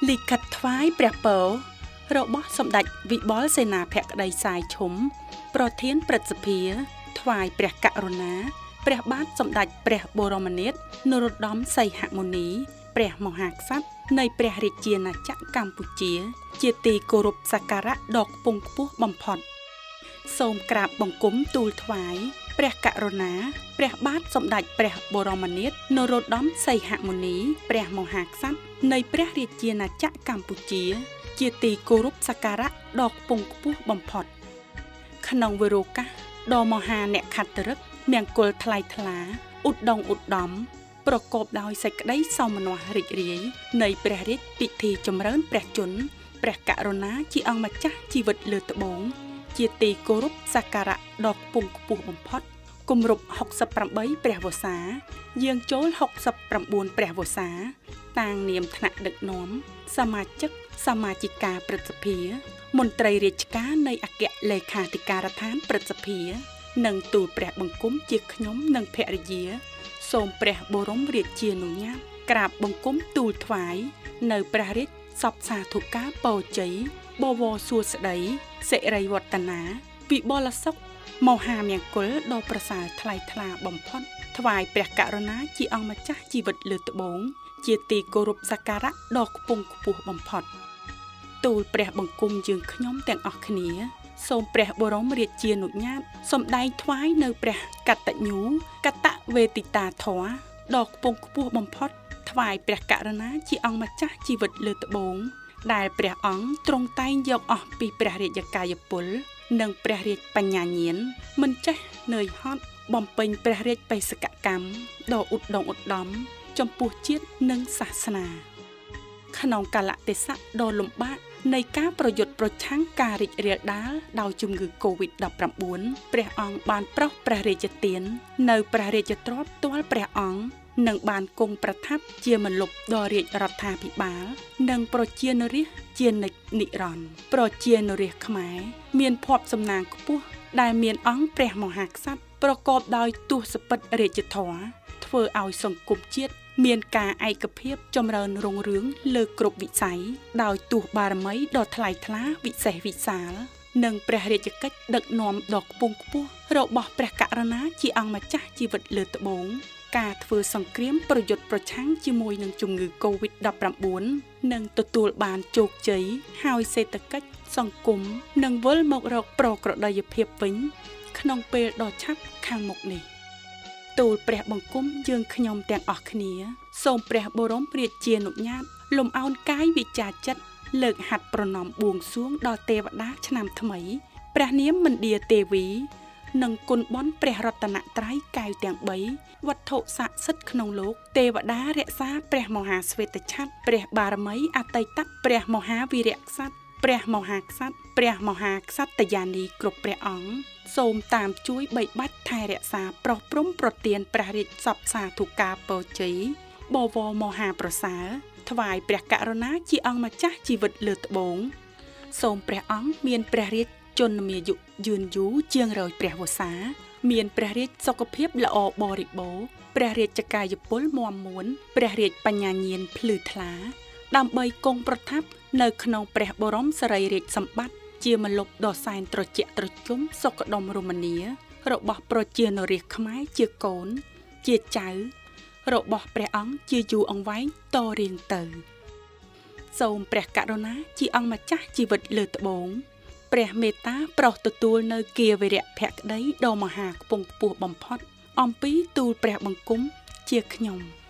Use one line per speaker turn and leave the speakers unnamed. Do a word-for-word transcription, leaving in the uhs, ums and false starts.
លិខិតថ្វាយព្រះពររបស់សម្ដេចវិបុលសេនាភក្តីសាយឈុំប្រធានព្រឹទ្ធសភាថ្វាយព្រះករុណាព្រះបាទសម្ដេចព្រះបរមនាថនរោត្តមសីហមុនីព្រះមហាក្សត្រនៃព្រះរាជាណាចក្រកម្ពុជាជាទីគោរពសក្ការៈដ៏ខ្ពង់ខ្ពស់បំផុតសូមក្រាបបង្គំទូលថ្វាយព្រះករុណាព្រះបាទសម្ដេចព្រះបរមនាថនរោត្តមសីហមុនីព្រះមហាក្សត្រនៃព្រះរាជាណាចក្រកម្ពុជាជាទីគោរពសក្ការៈដ៏ខ្ពង់ខ្ពស់បំផុតក្នុងវេរោកាសដ៏មហាអ្នកខត្តរិកមង្គលថ្លៃថ្លាឧត្តមឧត្តមប្រកបដោយសេចក្តីសោមនស្សរីករាយនៃព្រះរាជពិធីចម្រើនព្រះជន្មព្រះករុណាជាអង្គម្ចាស់ជីវិតលើត្បូងជាទីគោរពសក្ការៈដ៏ខ្ពង់ខ្ពស់បំផុតគម្រប់ហុកសិបប្រាំបីព្រះវស្សាយាងចូលហុកសិបប្រាំបួនព្រះវស្សាតាំងនាមថ្នាក់ដឹកនាំសមាជិកសមាជិកាព្រឹទ្ធសភាមន្ត្រីរាជការនៃអគ្គលេខាធិការដ្ឋានព្រឹទ្ធសភានិងទូលព្រះបង្គំជាខ្ញុំនិងភរិយាសូមព្រះបរមរាជានុញ្ញាតក្រាបបង្គំទូលថ្វាយនៅព្រះរាជសពសាធុការពរជ័យបវរសួស្តីសិរីវឌ្ឍនាវិបុលសុខមហាមង្គលដ៏ប្រសើរថ្លៃថ្លាបំផុតថ្វាយព្រះករុណាជាអង្គម្ចាស់ជីវិតលើត្បូងជាទីគោរពសក្ការៈដ៏ខ្ពង់ខ្ពស់បំផុតទូលព្រះបង្គំយើងខ្ញុំទាំងអស់គ្នាសូមព្រះបរមរាជានុញ្ញាតសម្ដែងថ្វាយនៅព្រះកតញ្ញូកតវេទិតាធម៌ដ៏ខ្ពង់ខ្ពស់បំផុតថ្វាយព្រះករុណាជាអង្គម្ចាស់ជីវិតលើត្បូងដែលព្រះអង្គទ្រង់តែងយកអស់ពីព្រះរាជកាយពលនិងព្រះរាជបញ្ញាញាណមិនចេះនឿយហត់បំពេញព្រះរាជបេសកកម្មដ៏ឧត្តមឧត្តមចំពោះជាតិនិងសាសនាក្នុងកាលៈទេសៈដ៏លំបាកនៃការប្រយុទ្ធប្រឆាំងការរីករាលដាលដោយជំងឺ កូវីដ ដប់ប្រាំបួន ព្រះអង្គបានប្រោសព្រះរាជទាននៅព្រះរាជទ្រព្យទាល់ព្រះអង្គនិងបានគង់ប្រថាប់ជាម្លប់ដ៏រាជរដ្ឋាភិបាលនិងប្រជានរាស្ត្រជានិច្ចនិរន្តរ៍ប្រជានរាស្ត្រខ្មែរមានភ័ព្វសំណាងខ្ពស់ដែលមានអង្គព្រះមហាក្សត្រប្រកបដោយទសពិធរាជធម៌ធ្វើឲ្យសង្គមជាតិមានការឯកភាពចម្រើនរុងរឿងលើគ្រប់វិស័យដោយទស្សបារមីដ៏ថ្លៃថ្លាវិសេសវិសាលនិងព្រះរាជកិច្ចដឹកនាំដ៏ខ្ពង់ខ្ពស់របស់ព្រះករុណាជាអង្គម្ចាស់ជីវិតលើត្បូងការធ្វើសង្គ្រាមប្រយុទ្ធប្រឆាំងជាមួយនឹងជំងឺ កូវីដ ដប់ប្រាំបួន នឹងទទួលបានជោគជ័យហើយសេដ្ឋកិច្ចសង្គមនឹងវិលមករកប្រក្រតីភាពវិញក្នុងពេលដ៏ឆាប់ខាងមុខនេះទូលព្រះបង្គំយើងខ្ញុំទាំងអស់គ្នាសូមព្រះបរមរាជានុញ្ញាតលំអោនកាយវិចារចិត្តលើកហាត់ប្រណម្យបួងសួងដល់ទេវតាឆ្នាំថ្មីព្រះនាមមណ្ឌាទេវីនិងគុណបន់ព្រះរតនត្រ័យកែវទាំងបីវត្ថុស័ក្តិសិទ្ធិក្នុងលោកទេវតារក្សាព្រះមហាស្វេតឆ័ត្រព្រះបារមីអតីតព្រះមហាវីរក្សត្រព្រះមហាក្សត្រព្រះមហាក្សត្រយានីគ្រប់ព្រះអង្គសូមតាមជួយបីបាច់ថែរក្សាប្រោះព្រំប្រទានព្រះរាជសព្វសាធុការពរជ័យបវរមហាប្រសើរថ្វាយព្រះករុណាជាអង្គម្ចាស់ជីវិតលើត្បូងសូមព្រះអង្គមានព្រះរាជជន្មាយុយឺនយូរជាងរយព្រះវស្សាមានព្រះរាជសុខភាពល្អបរិបូរណ៍ព្រះរាជកាយពលមាំមួនព្រះរាជបញ្ញាញាណភ្លឺថ្លាដើម្បីគង់ប្រថាប់នៅក្នុងព្រះបរមសារីរាជសម្បត្តិជាម្លប់ដ៏សែនត្រជាក់ត្រជុំសុខដុមរមនារបស់ប្រជានរាស្ត្រខ្មែរជាកូនជាចៅរបស់ព្រះអង្គជាយូរអង្វែងតរៀងទៅសូមព្រះករុណាជាអង្គម្ចាស់ជីវិតលើត្បូងព្រះមេត្តាប្រោសទទួលនៅគាវិរៈភក្តីដ៏មហាខ្ពង់ខ្ពស់បំផុតអំពីទូលព្រះបង្គំជាខ្ញុំ